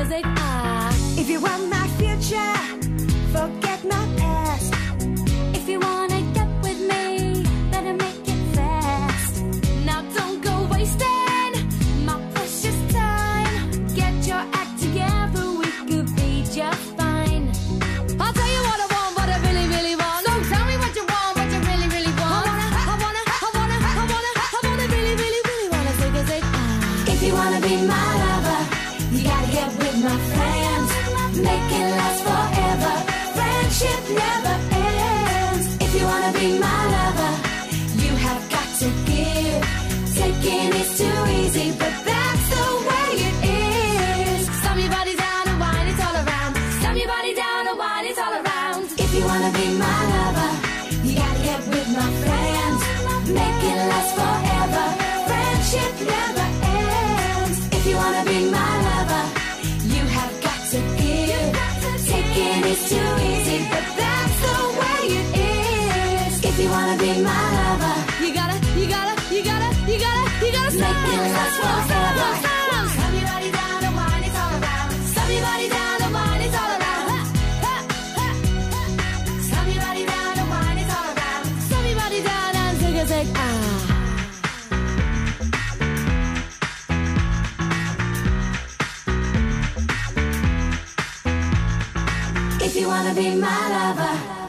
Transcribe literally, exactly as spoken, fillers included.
a zig, ah. If you want my future, forget my past. If you wanna get with me, better make it fast. Now don't go wasting my precious time. Get your act together, we could be just fine. I'll tell you what I want, what I really, really want. So tell me what you want, what you really, really want. I wanna, I wanna, I wanna, I wanna, I wanna really, really, really wanna zig a zig, ah. If you wanna be my lover, you gotta get with my friends. Make it last forever. Friendship never ends. If you wanna be my lover, you have got to give. Taking is too easy, but that's the way it is. Slam your body down and wine it all around. Slam your body down and wine it all around. If you wanna be my lover, you gotta get with my friends. Make it last forever. Friendship never ends. If you wanna be my lover, you have got to give. Taking is too easy, but that's the way it is. If you wanna be my lover, You gotta, you gotta, you gotta, you gotta, you gotta slam. make it last forever. Slam your body down and wine it all around. Slam your body down and wine it all around. Ha, ha, ha. Slam your body down and wine it all around. Slam your body down and zig a zig, ah. If you wanna be my lover,